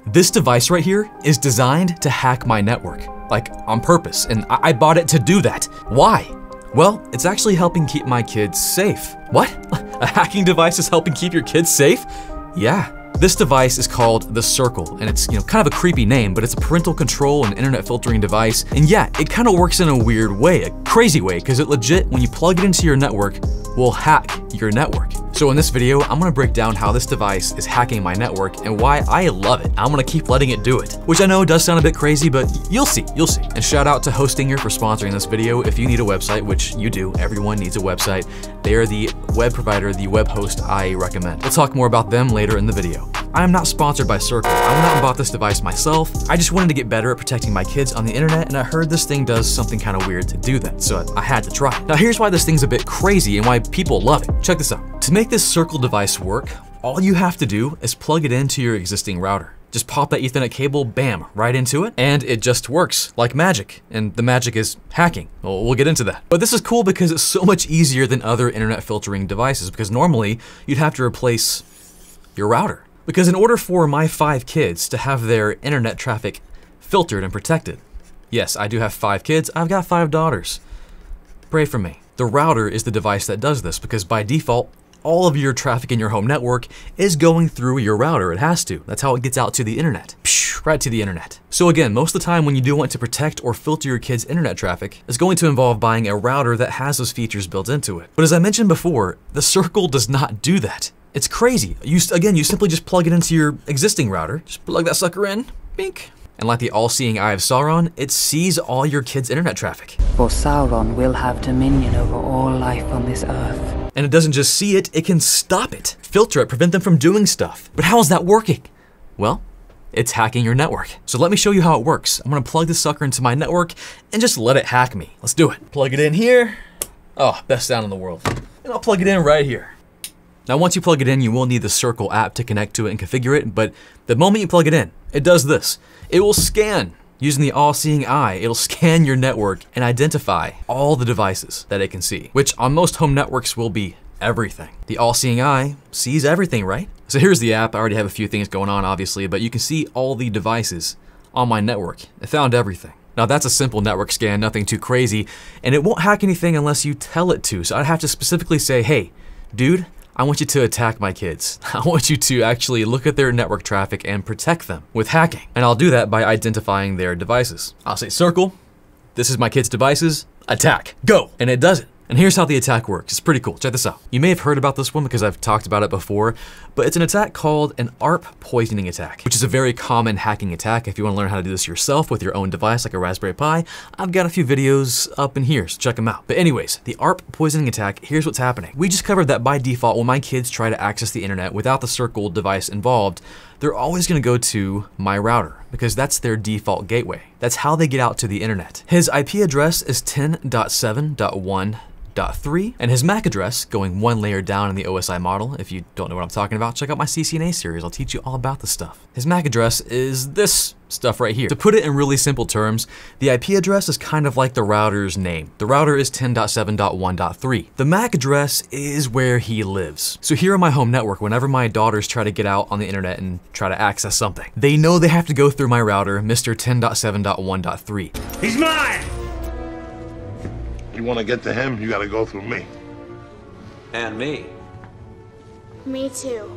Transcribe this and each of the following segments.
This device right here is designed to hack my network, like on purpose, and I bought it to do that. Why? Well, it's actually helping keep my kids safe. What? A hacking device is helping keep your kids safe? Yeah. This device is called the Circle, and it's kind of a creepy name, but it's a parental control and internet filtering device. And yeah, it kind of works in a weird way, a crazy way, because it legit, when you plug it into your network, will hack your network. So in this video, I'm gonna break down how this device is hacking my network and why I love it. I'm gonna keep letting it do it, which I know does sound a bit crazy, but you'll see. And shout out to Hostinger for sponsoring this video. If you need a website, which you do, everyone needs a website, they are the web provider, the web host I recommend. We'll talk more about them later in the video. I am not sponsored by Circle. I went out and bought this device myself. I just wanted to get better at protecting my kids on the internet, and I heard this thing does something kind of weird to do that, so I had to try it. Now here's why this thing's a bit crazy and why people love it. Check this out. To make this Circle device work, all you have to do is plug it into your existing router. Just pop that Ethernet cable, bam, right into it, and it just works like magic. And the magic is hacking. Well, we'll get into that. But this is cool because it's so much easier than other internet filtering devices, because normally you'd have to replace your router. Because in order for my 5 kids to have their internet traffic filtered and protected, yes, I do have 5 kids, I've got 5 daughters. Pray for me. The router is the device that does this, because by default, all of your traffic in your home network is going through your router. It has to. That's how it gets out to the internet. Right to the internet. So again, most of the time when you do want to protect or filter your kids' internet traffic, it's going to involve buying a router that has those features built into it. But as I mentioned before, the Circle does not do that. It's crazy. You simply just plug it into your existing router. Just plug that sucker in, bink. And like the all-seeing eye of Sauron, it sees all your kids' internet traffic. For Sauron will have dominion over all life on this earth. And it doesn't just see it, it can stop it, filter it, prevent them from doing stuff. But how is that working? Well, it's hacking your network. So let me show you how it works. I'm gonna plug this sucker into my network and just let it hack me. Let's do it. Plug it in here. Oh, best sound in the world. And I'll plug it in right here. Now, once you plug it in, you will need the Circle app to connect to it and configure it, but the moment you plug it in, it does this. It will scan, using the all-seeing eye, it'll scan your network and identify all the devices that it can see, which on most home networks will be everything. The all-seeing eye sees everything, right? So here's the app. I already have a few things going on, obviously, but you can see all the devices on my network. It found everything. Now that's a simple network scan, nothing too crazy, and it won't hack anything unless you tell it to. So I'd have to specifically say, hey, dude, I want you to attack my kids. I want you to actually look at their network traffic and protect them with hacking. And I'll do that by identifying their devices. I'll say, Circle, this is my kids' devices, attack, go. And it does it. And here's how the attack works. It's pretty cool. Check this out. You may have heard about this one because I've talked about it before, but it's an attack called an ARP poisoning attack, which is a very common hacking attack. If you want to learn how to do this yourself with your own device like a Raspberry Pi, I've got a few videos up in here, so check them out. But anyways, the ARP poisoning attack, here's what's happening. We just covered that by default, when my kids try to access the internet without the Circle device involved, they're always going to go to my router because that's their default gateway. That's how they get out to the internet. His IP address is 10.7.1.3, and his MAC address, going one layer down in the OSI model. If you don't know what I'm talking about, check out my CCNA series. I'll teach you all about this stuff. His MAC address is this stuff right here. To put it in really simple terms, the IP address is kind of like the router's name. The router is 10.7.1.3. The MAC address is where he lives. So here on my home network, whenever my daughters try to get out on the internet and try to access something, they know they have to go through my router, Mr. 10.7.1.3. He's mine! You want to get to him, you got to go through me. And me. Me too.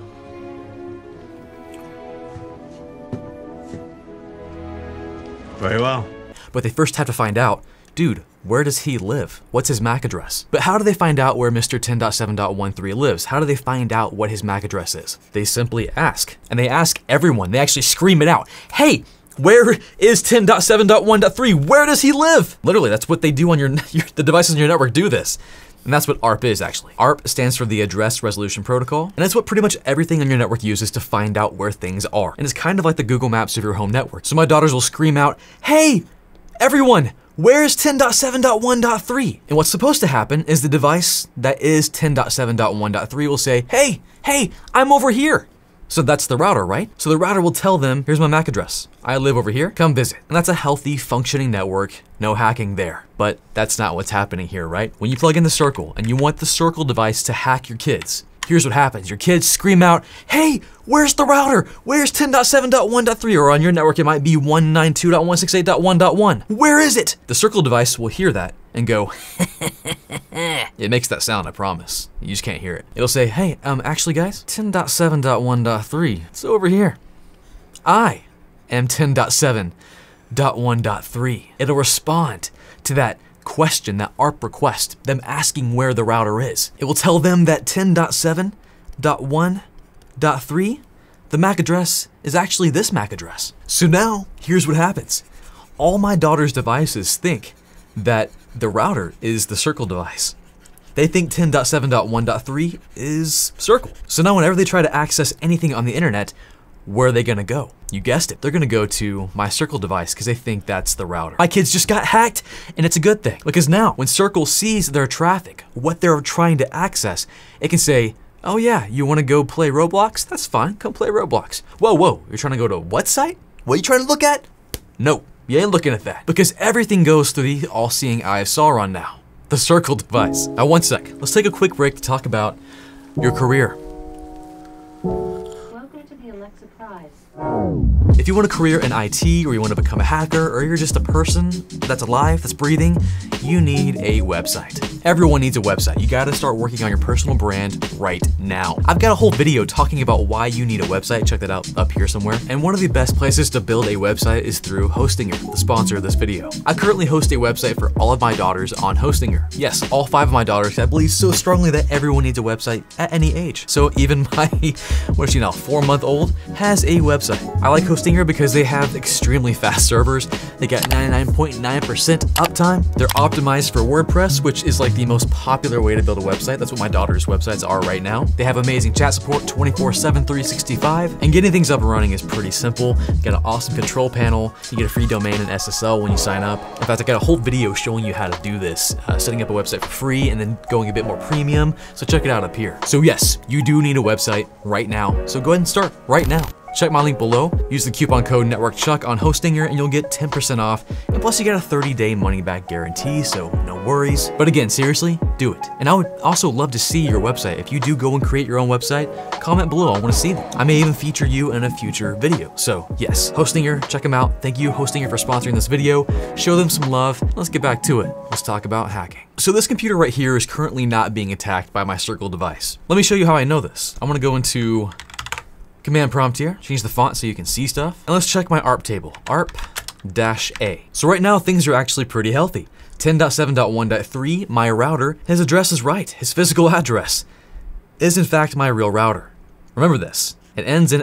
Very well. But they first have to find out, dude, where does he live? What's his MAC address? But how do they find out where Mr. 10.7.1.3 lives? How do they find out what his MAC address is? They simply ask. And they ask everyone. They actually scream it out. Hey, where is 10.7.1.3? Where does he live? Literally, that's what they do on the devices in your network do this. And that's what ARP is actually. ARP stands for the Address Resolution Protocol, and that's what pretty much everything on your network uses to find out where things are. And it's kind of like the Google Maps of your home network. So my daughters will scream out, hey, everyone, where's 10.7.1.3? And what's supposed to happen is the device that is 10.7.1.3 will say, hey, I'm over here. So that's the router, right? So the router will tell them, here's my MAC address. I live over here, come visit. And that's a healthy, functioning network, no hacking there. But that's not what's happening here, right? When you plug in the Circle and you want the Circle device to hack your kids, Here's what happens. Your kids scream out, hey, where's the router? Where's 10.7.1.3? Or on your network, it might be 192.168.1.1. Where is it? The Circle device will hear that and go, it makes that sound, I promise. You just can't hear it. It'll say, hey, actually guys, 10.7.1.3, it's over here. I am 10.7.1.3. It'll respond to that question, that ARP request, them asking where the router is. It will tell them that 10.7.1.3, the MAC address is actually this MAC address. So now, here's what happens. All my daughter's devices think that the router is the Circle device. They think 10.7.1.3 is Circle. So now whenever they try to access anything on the internet, where are they gonna go? You guessed it, they're gonna go to my Circle device because they think that's the router. My kids just got hacked, and it's a good thing. Because now, when Circle sees their traffic, what they're trying to access, it can say, oh yeah, you wanna go play Roblox? That's fine, come play Roblox. Whoa, whoa, you're trying to go to what site? What are you trying to look at? No, you ain't looking at that. Because everything goes through the all-seeing eye of Sauron now, the Circle device. Now 1 sec, let's take a quick break to talk about your career. If you want a career in IT, or you want to become a hacker, or you're just a person that's alive, that's breathing, you need a website. Everyone needs a website. You gotta start working on your personal brand right now. I've got a whole video talking about why you need a website. Check that out up here somewhere. And one of the best places to build a website is through Hostinger, the sponsor of this video. I currently host a website for all of my daughters on Hostinger. Yes, all 5 of my daughters. I believe so strongly that everyone needs a website at any age. So even my, what is she now, 4-month-old has a website. I like Hostinger because they have extremely fast servers. They got 99.9% uptime. They're optimized for WordPress, which is like the most popular way to build a website. That's what my daughter's websites are right now. They have amazing chat support 24/7, 365, and getting things up and running is pretty simple. You got an awesome control panel. You get a free domain and SSL when you sign up. In fact, I got a whole video showing you how to do this, setting up a website for free and then going a bit more premium. So check it out up here. So yes, you do need a website right now. So go ahead and start right now. Check my link below, use the coupon code NetworkChuck on Hostinger and you'll get 10% off, and plus you get a 30-day money-back guarantee, so no worries. But again, seriously, do it. And I would also love to see your website. If you do go and create your own website, comment below, I wanna see them. I may even feature you in a future video. So yes, Hostinger, check them out. Thank you, Hostinger, for sponsoring this video. Show them some love. Let's get back to it. Let's talk about hacking. So this computer right here is currently not being attacked by my Circle device. Let me show you how I know this. I'm gonna go into Command prompt here, change the font so you can see stuff. And let's check my ARP table, ARP-A. So right now things are actually pretty healthy. 10.7.1.3, my router, his address is right. His physical address is in fact my real router. Remember this, it ends in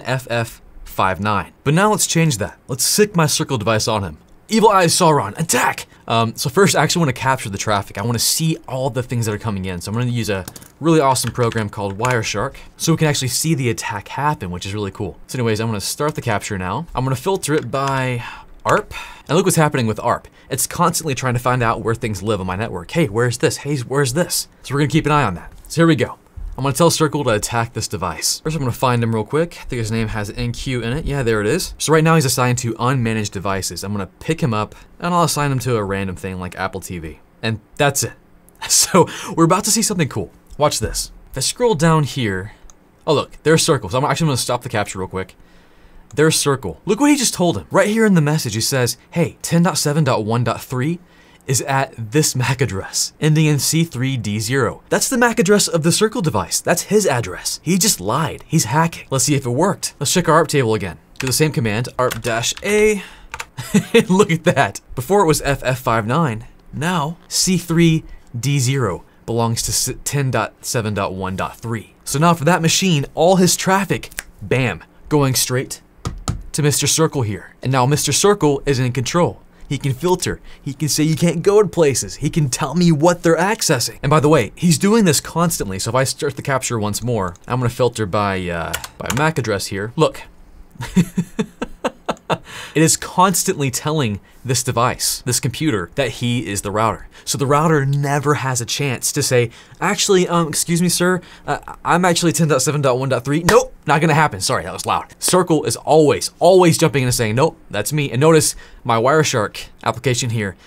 FF59. But now let's change that. Let's sick my Circle device on him. Evil Eye Sauron, attack! So first I actually want to capture the traffic. I want to see all the things that are coming in. So I'm going to use a really awesome program called Wireshark so we can actually see the attack happen, which is really cool. So anyways, I'm going to start the capture now. I'm going to filter it by ARP. And look what's happening with ARP. It's constantly trying to find out where things live on my network. Hey, where's this? Hey, where's this? So we're going to keep an eye on that. So here we go. I'm gonna tell Circle to attack this device. First, I'm gonna find him real quick. I think his name has NQ in it. Yeah, there it is. So right now he's assigned to unmanaged devices. I'm gonna pick him up and I'll assign him to a random thing like Apple TV. And that's it. So we're about to see something cool. Watch this. If I scroll down here, oh look, there's Circle. So I'm actually gonna stop the capture real quick. There's Circle. Look what he just told him. Right here in the message, he says, hey, 10.7.1.3 is at this MAC address, ending in C3D0. That's the MAC address of the Circle device. That's his address. He just lied. He's hacking. Let's see if it worked. Let's check our ARP table again. Do the same command, ARP-A. Look at that. Before it was FF59, now C3D0 belongs to 10.7.1.3. So now for that machine, all his traffic, bam, going straight to Mr. Circle here. And now Mr. Circle is in control. He can filter, he can say you can't go to places, he can tell me what they're accessing. And by the way, he's doing this constantly, so if I start the capture once more, I'm gonna filter by MAC address here. Look. It is constantly telling this device, this computer, that he is the router. So the router never has a chance to say, actually, excuse me, sir, I'm actually 10.7.1.3. Nope, not gonna happen. Sorry, that was loud. Circle is always jumping in and saying, nope, that's me. And notice my Wireshark application here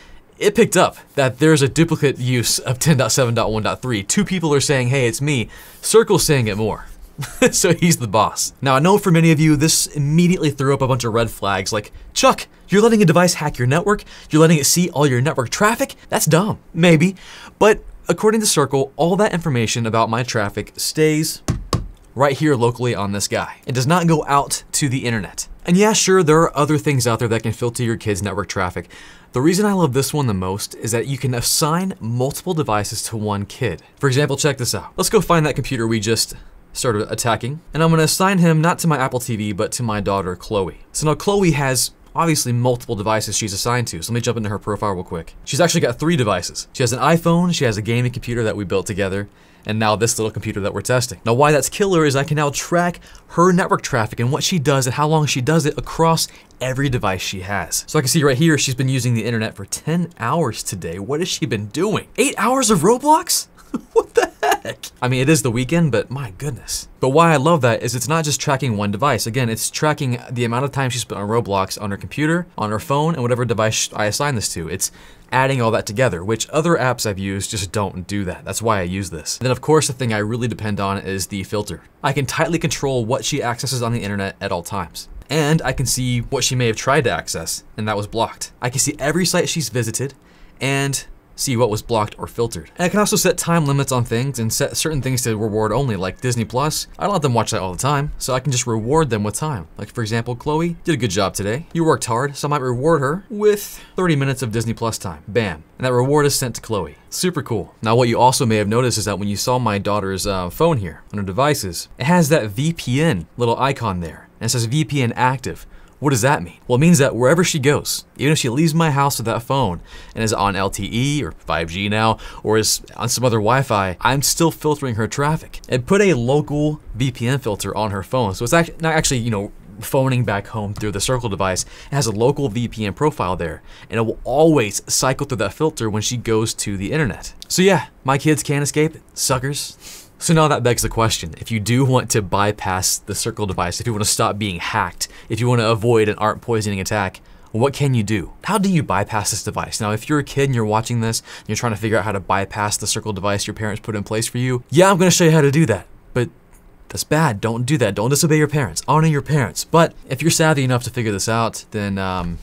it picked up that there's a duplicate use of 10.7.1.3. Two people are saying, hey, it's me. Circle's saying it more. So he's the boss. Now I know for many of you, this immediately threw up a bunch of red flags like, Chuck, you're letting a device hack your network? You're letting it see all your network traffic? That's dumb. Maybe. But according to Circle, all that information about my traffic stays right here locally on this guy. It does not go out to the internet. And yeah, sure, there are other things out there that can filter your kids' network traffic. The reason I love this one the most is that you can assign multiple devices to one kid. For example, check this out. Let's go find that computer we just started attacking, and I'm gonna assign him not to my Apple TV, but to my daughter, Chloe. So now Chloe has obviously multiple devices she's assigned to, so let me jump into her profile real quick. She's actually got 3 devices. She has an iPhone, she has a gaming computer that we built together, and now this little computer that we're testing. Now why that's killer is I can now track her network traffic and what she does and how long she does it across every device she has. So I can see right here, she's been using the internet for 10 hours today. What has she been doing? 8 hours of Roblox? What the heck? I mean, it is the weekend, but my goodness. But why I love that is it's not just tracking one device. Again, it's tracking the amount of time she spent on Roblox on her computer, on her phone, and whatever device I assign this to. It's adding all that together, which other apps I've used just don't do that. That's why I use this. And then of course, the thing I really depend on is the filter. I can tightly control what she accesses on the internet at all times. And I can see what she may have tried to access, and that was blocked. I can see every site she's visited, and see what was blocked or filtered. And I can also set time limits on things and set certain things to reward only, like Disney Plus. I don't let them watch that all the time, so I can just reward them with time. Like for example, Chloe did a good job today. You worked hard, so I might reward her with 30 minutes of Disney Plus time. Bam. And that reward is sent to Chloe. Super cool. Now what you also may have noticed is that when you saw my daughter's phone here on her devices, it has that VPN little icon there, and it says VPN active. What does that mean? Well, it means that wherever she goes, even if she leaves my house with that phone and is on LTE or 5G now, or is on some other Wi-Fi, I'm still filtering her traffic. It put a local VPN filter on her phone. So it's actually not actually, you know, phoning back home through the Circle device. It has a local VPN profile there, and it will always cycle through that filter when she goes to the internet. So yeah, my kids can't escape it, suckers. So now that begs the question, if you do want to bypass the Circle device, if you want to stop being hacked, if you want to avoid an ARP poisoning attack, what can you do? How do you bypass this device? Now, if you're a kid and you're watching this, and you're trying to figure out how to bypass the Circle device your parents put in place for you, yeah, I'm going to show you how to do that. But that's bad. Don't do that. Don't disobey your parents. Honor your parents. But if you're savvy enough to figure this out, then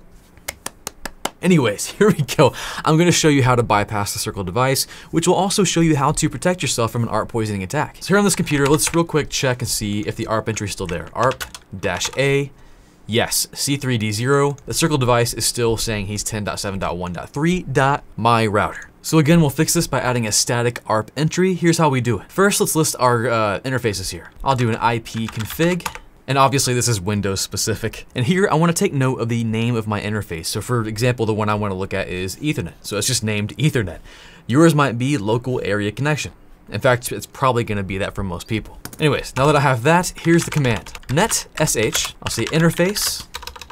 anyways, here we go. I'm going to show you how to bypass the Circle device, which will also show you how to protect yourself from an ARP poisoning attack. So here on this computer, let's real quick check and see if the ARP entry is still there. ARP-A, yes, C3D0. The Circle device is still saying he's 10.7.1.3. My router. So again, we'll fix this by adding a static ARP entry. Here's how we do it. First, let's list our interfaces here. I'll do an IP config. And obviously this is Windows specific. And here I want to take note of the name of my interface. So for example, the one I want to look at is Ethernet. So it's just named Ethernet. Yours might be local area connection. In fact, it's probably going to be that for most people. Anyways, now that I have that, here's the command. Net sh, I'll say interface,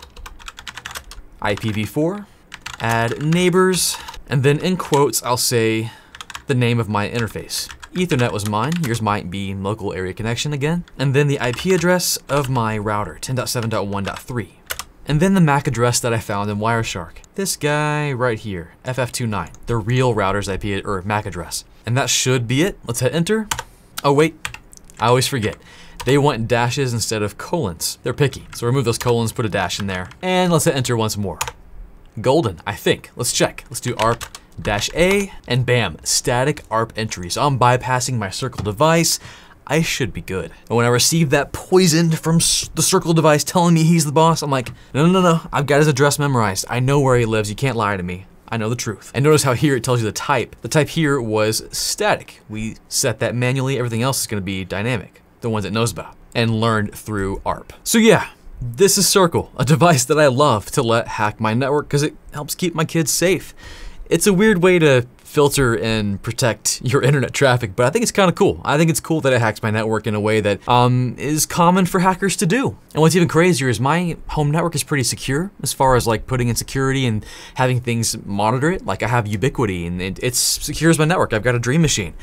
IPv4, add neighbors, and then in quotes, I'll say the name of my interface. Ethernet was mine, yours might be local area connection again. And then the IP address of my router, 10.7.1.3. And then the MAC address that I found in Wireshark. This guy right here, FF29, the real router's IP or MAC address. And that should be it. Let's hit enter. Oh wait, I always forget. They want dashes instead of colons. They're picky. So remove those colons, put a dash in there. And let's hit enter once more. Golden, I think. Let's check. Let's do ARP-A, and bam, static ARP entry. So I'm bypassing my Circle device. I should be good. And when I receive that poison from the Circle device telling me he's the boss, I'm like, no, I've got his address memorized. I know where he lives. You can't lie to me. I know the truth. And notice how here it tells you the type. The type here was static. We set that manually. Everything else is going to be dynamic, the ones it knows about, and learned through ARP. So yeah, this is Circle, a device that I love to let hack my network because it helps keep my kids safe. It's a weird way to filter and protect your internet traffic, but I think it's kind of cool. I think it's cool that it hacks my network in a way that is common for hackers to do. And what's even crazier is my home network is pretty secure as far as like putting in security and having things monitor it. Like I have Ubiquity and it secures my network. I've got a Dream Machine.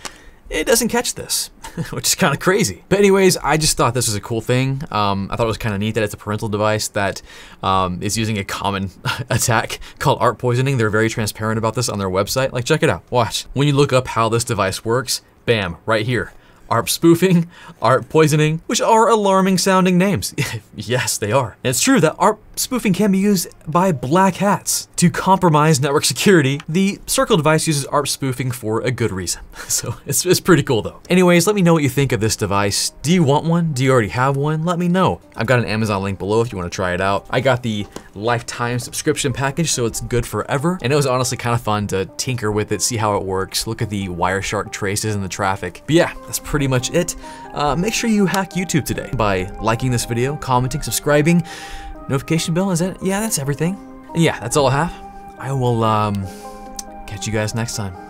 it doesn't catch this, which is kind of crazy. But anyways, I just thought this was a cool thing. I thought it was kind of neat that it's a parental device that is using a common attack called ARP poisoning. They're very transparent about this on their website. Like, check it out, watch. When you look up how this device works, bam, right here. ARP spoofing, ARP poisoning, which are alarming sounding names. Yes, they are. And it's true that ARP spoofing can be used by black hats to compromise network security. The Circle device uses ARP spoofing for a good reason. So it's pretty cool though. Anyways, let me know what you think of this device. Do you want one? Do you already have one? Let me know. I've got an Amazon link below if you want to try it out. I got the lifetime subscription package, so it's good forever. And it was honestly kind of fun to tinker with it, see how it works, look at the Wireshark traces in the traffic. But yeah, that's pretty much it. Make sure you hack YouTube today by liking this video, commenting, subscribing, notification bell. Is that? Yeah, that's everything. And yeah, that's all I have. I will catch you guys next time.